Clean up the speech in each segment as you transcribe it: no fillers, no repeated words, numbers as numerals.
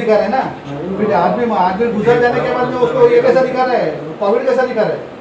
अधिकार है ना, फिर आदमी गुजर जाने के बाद में उसको ये कैसा अधिकार है, कोविड कैसा अधिकार है?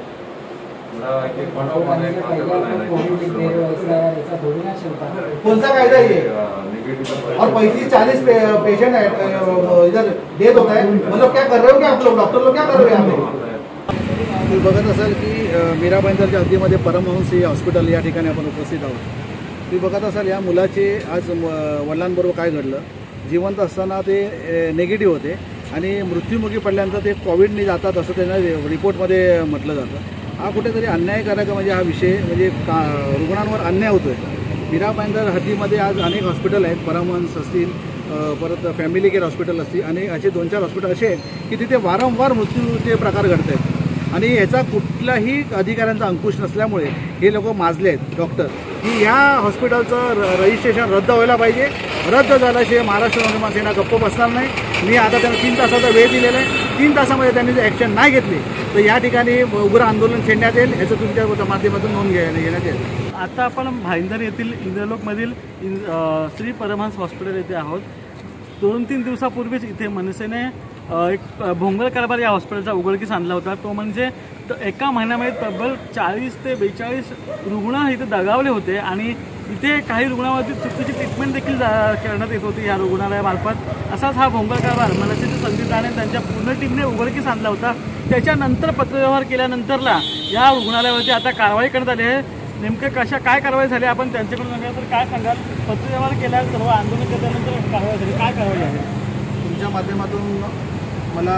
कौन सा कायदा है ये? और 35-40 पेशेंट है इधर डेथ होता है, मतलब क्या कर रहे हो क्या आप लोग, डॉक्टर लोग क्या कर रहे हो यहाँ पे? तुम्ही बघत असाल की मीरा भाईंदरच्या हद्दीमध्ये परमहंस हॉस्पिटल या ठिकाणी आपण उपस्थित आहोत। तुम्ही बघत असाल या मुलाचे आज वडिलांबरोबर काय घडलं। जिवंत असताना ते नेगेटिव्ह होते आणि मृत्युमुखी पडल्यानंतर ते कोविडने जातात असं त्यांना रिपोर्टमध्ये म्हटलं जातं। हा कुठेतरी अन्यायकारक म्हणजे हा विषय म्हणजे रुग्णांवर अन्याय होतोय। मीरा भाईंदर हद्दीमध्ये आज अनेक हॉस्पिटल आहेत, परमहंस असतील, परत फॅमिली केअर हॉस्पिटल असतील आणि असे 2-4 हॉस्पिटल असे आहेत की तिथे वारंवार मृत्यूचे प्रकार घडत आहेत आणि याचा कुठलाही अधिकाऱ्यांचा अंकुश नसल्यामुळे हे लोक माजले आहेत डॉक्टर की ह्या हॉस्पिटलचं रजिस्ट्रेशन रद्द व्हायला पाहिजे। रद्द झाल्याशिवाय महाराष्ट्र नवनिर्माण सेना गप्प बसणार नाही। मी आता त्यांना 3 तासाचा वेळ दिलेला आहे। 3 तासामध्ये त्यांनी जर ॲक्शन नाही घेतली तर या ठिकाणी उग्र आंदोलन छेडण्यात येईल, याचं तुमच्या माध्यमातून नोंद घेण्यात येईल। आता आपण भाईंदर येथील इंद्रलोकमधील श्री परमहंस हॉस्पिटल येथे आहोत। 2-3 दिवसापूर्वीच इथे मनसेने एक भोंगळ कारभार या हॉस्पिटलचा उघडकीस आणला होता। तो म्हणजे एका महिन्यामध्ये तब्बल 40 ते 42 रुग्ण इथे दगावले होते आणि इथे काही रुग्णांवरती चुकीची ट्रीटमेंट देखील करण्यात येत होती या रुग्णालयामार्फत। असाच हा भोंगळ कारभार मनसेचे संदीप राणे त्यांच्या पूर्ण टीमने उघडकीस आणला होता। त्याच्यानंतर पत्रव्यवहार केल्यानंतरला या रुग्णालयावरती आता कारवाई करण्यात आली आहे। नेमके काय कारवाई झाली आपण त्यांच्याकडून सांगा तर काय सांगाल? पत्रव्यवहार केल्या, सर्व आंदोलन केल्यानंतर कारवाई झाली, काय कारवाई आहे? तुमच्या माध्यमातून मला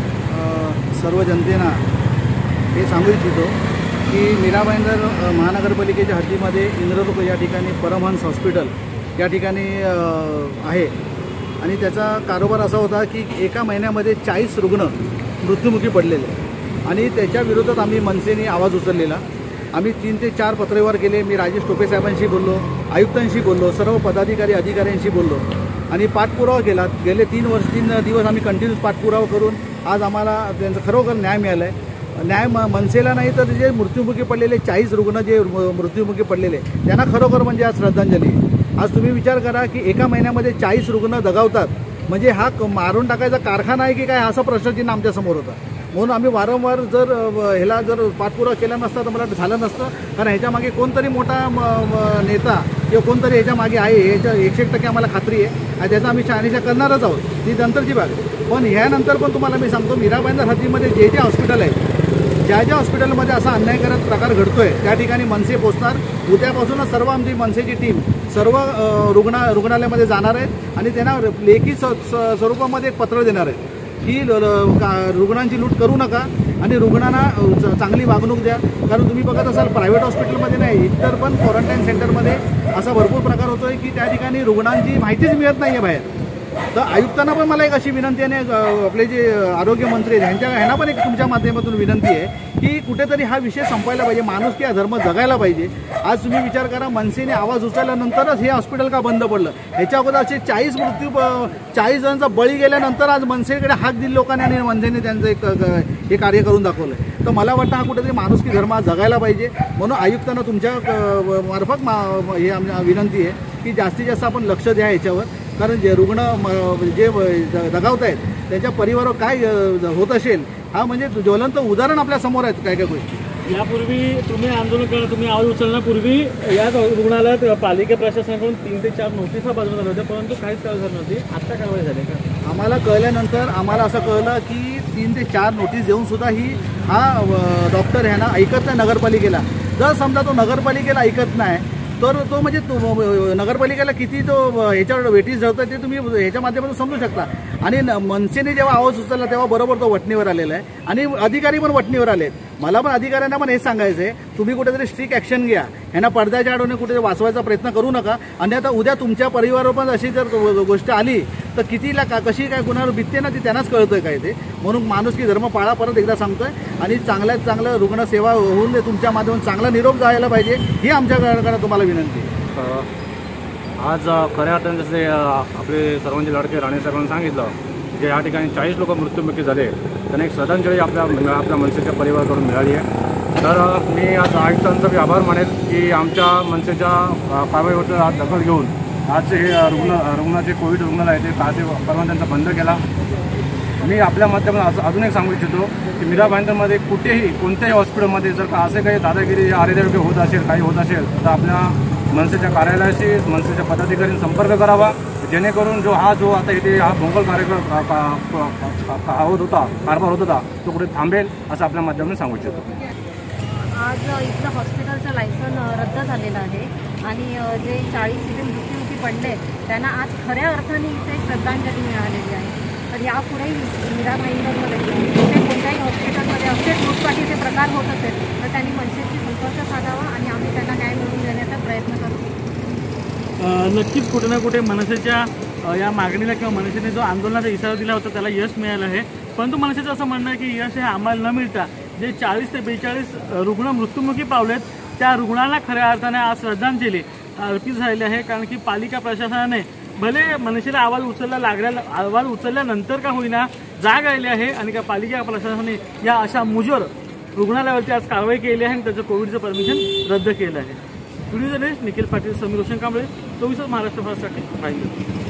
सर्व जनतेना हे सांगू इच्छितो की मीरा भाईंदर महानगरपालिकेच्या हद्दीमध्ये इंद्रलोक या ठिकाणी परमहंस हॉस्पिटल या ठिकाणी आहे आणि त्याचा कारोबार असा होता की एका महिन्यामध्ये 40 रुग्ण मृत्युमुखी पडलेले आणि त्याच्या विरोधात आम्ही मनसेने आवाज उचललेला। आम्ही 3 ते 4 पत्रव्यवहार केले। मी राजेश टोपे साहेबांशी बोललो, आयुक्तांशी बोललो, सर्व पदाधिकारी अधिकाऱ्यांशी बोललो आणि पाठपुरावा केला। गेले 3 दिवस आम्ही कंटिन्यूस पाठपुरावा करून आज आम्हाला त्यांचा खरोखर न्याय मिळाला आहे। न्याय मनसेला नाही तर जे मृत्युमुखी पडलेले 40 रुग्ण जे मृत्युमुखी पडलेले त्यांना खरोखर म्हणजे आज श्रद्धांजली। आज तुम्ही विचार करा की एका महिन्यामध्ये 40 रुग्ण दगावतात म्हणजे हा मारून टाकायचा कारखाना आहे की काय, असा प्रश्नचिन्ह आमच्यासमोर होता। म्हणून आम्ही वारंवार जर ह्याला जर पाठपुरावा केला नसता तर मला झालं नसतं, कारण ह्याच्या मागे कोणतरी मोठा नेता किंवा कोणतरी ह्याच्या मागे आहे ह्याच्या 100% आम्हाला खात्री आहे आणि त्याचा आम्ही शहानिशा करणारच आहोत, ती नंतरची बाब आहे। पण ह्यानंतर पण तुम्हाला मी सांगतो मीरा भाईंदर हद्दीमध्ये जे हॉस्पिटल आहे, ज्या हॉस्पिटलमध्ये असा अन्यायकारक प्रकार घडतोय त्या ठिकाणी मनसे पोहोचणार। उद्यापासूनच सर्व आमची मनसेची टीम सर्व रुग्णालयामध्ये जाणार आहेत आणि त्यांना लेखी स्वरूपामध्ये एक पत्र देणार आहेत की रुग्णांची लूट करू नका आणि रुग्णांना चांगली वागणूक द्या। कारण तुम्ही बघत असाल प्रायव्हेट हॉस्पिटलमध्ये नाही इतर पण क्वारंटाईन सेंटरमध्ये असा भरपूर प्रकार होतोय की त्या ठिकाणी रुग्णांची माहितीच मिळत नाही आहे बाहेर। तर आयुक्तांना पण मला एक अशी विनंती आहे, आपले जे आरोग्यमंत्री आहेत ह्यांना पण एक तुमच्या माध्यमातून विनंती आहे की कुठेतरी हा विषय संपायला पाहिजे, माणुसकी हा धर्म जगायला पाहिजे। आज तुम्ही विचार करा मनसेने आवाज उचलल्यानंतरच हे हॉस्पिटल का बंद पडलं। ह्याच्या अगोदर असे 40 जणांचा बळी गेल्यानंतर आज मनसेकडे हाक दिली लोकांनी आणि मनसेने त्यांचं हे कार्य करून दाखवलं। तर मला वाटतं हा कुठेतरी माणुसकी धर्म हा जगायला पाहिजे। म्हणून आयुक्तांना तुमच्या मार्फत हे आमची विनंती आहे की जास्तीत जास्त आपण लक्ष द्या याच्यावर, कारण जे रुग्ण जे दगावत आहेत त्यांच्या परिवारावर काय होत असेल हा म्हणजे ज्वलंत उदाहरण आपल्या समोर आहेत काय काय गोष्टी। यापूर्वी तुम्ही आंदोलन करणं, तुम्ही आवाज उचलण्यापूर्वी या रुग्णालयात पालिका प्रशासनाकडून 3 ते 4 नोटिसा बजावण्यात आल्या होत्या, परंतु काहीच कारवाई झाली नव्हती। आता कारवाई झाली का? आम्हाला कळल्यानंतर आम्हाला असं कळलं की 3 ते 4 नोटीस देऊन सुद्धा हा डॉक्टर ह्यांना ऐकत नाही नगरपालिकेला। जर समजा तो नगरपालिकेला ऐकत नाही तर तो म्हणजे नगरपालिकेला किती तो ह्याच्यावर वेटीस धरतो ते तुम्ही ह्याच्या माध्यमातून समजू शकता। आणि मनसेने जेव्हा आवाज उचलला तेव्हा बरोबर तो वटणीवर आलेला आहे आणि अधिकारी पण वटणीवर आले आहेत। मला पण अधिकाऱ्यांना पण हे सांगायचं आहे तुम्ही कुठेतरी स्ट्रिक्ट ॲक्शन घ्या, ह्यांना पडद्याच्या आडवणे कुठेतरी वाचवायचा प्रयत्न करू नका। आणि आता उद्या तुमच्या परिवारावर पण अशी जर गोष्ट आली तर कितीला कशी काय कुणावर बितते ना ती त्यांनाच कळतंय काय ते। म्हणून माणुसकी धर्म पाळा परत एकदा सांगतोय आणि चांगल्यात चांगलं रुग्णसेवा होऊन दे, तुमच्या माध्यमातून चांगला निरोप जायला पाहिजे ही आमच्याकडे तुम्हाला विनंती आहे। आज खऱ्या अर्थाने जसे आपले सर्वांचे लाडके राणे साहेबांनी सांगितलं की या ठिकाणी 40 लोक मृत्युमुखी झाले, त्यांना एक श्रद्धांजली आपल्या मनसेच्या परिवाराकडून मिळाली आहे। तर मी आज आयुक्तांचा आभार मानेल की आमच्या मनसेच्या कारवाईवर दखल घेऊन आज हे रुग्णाचे कोविड रुग्णालय आहे ते परवा त्यांचा बंद केला. मी आपल्या माध्यमातून अजून एक सांगू इच्छितो की मीरा भाईंदरमध्ये कुठेही कोणत्याही हॉस्पिटलमध्ये जर का असे काही दादागिरी आरेदावी होत असेल काही होत असेल तर आपल्या मनसेच्या कार्यालयाशी मनसेच्या पदाधिकाऱ्यांनी संपर्क करावा, जेणेकरून जो आता इथे हा भोंगळ कारभार होत होता तो कुठे थांबेल असं आपल्या माध्यमातून सांगू इच्छितो. आज इथलं हॉस्पिटलचं लायसन रद्द झालेलं आहे आणि जे 40 इथे मृत्युमुखी पडले त्यांना आज खऱ्या अर्थाने इथे श्रद्धांजली मिळालेली आहे. तर यापुढेही मीरा भाईंदरमध्ये कुठे कोणत्याही हॉस्पिटलमध्ये असेच लूटपाटीचे प्रकार होत असेल तर त्यांनी मनसेशी संपर्क साधावा आणि आम्ही त्यांना न्याय मिळवून देण्याचा प्रयत्न करू. नक्कीच कुठे ना कुठे मनसेच्या या मागणीला किंवा मनसेने जो आंदोलनाचा इशारा दिला होता त्याला यश मिळालं आहे. परंतु मनसेचं असं म्हणणं आहे की यश हे आम्हाला न मिळता जे 40 ते 42 रुग्ण मृत्युमुखी पावलेत त्या रुग्णांना खऱ्या अर्थाने आज श्रद्धांजली अर्पित झालेली आहे. कारण की पालिका प्रशासनाने भले मनसेला आवाज उचलल्यानंतर का होईना जाग आलेली आहे आणि का पालिका प्रशासनाने या अशा मुजोर रुग्णालयावरती आज कारवाई केली आहे आणि त्याचं कोविडचं परमिशन रद्द केलं आहे. व्हिडिओ जर्नलिस्ट निखिल पाटील, समीर रोशन कांबळे, 24 महाराष्ट्र साठी भाईंदर.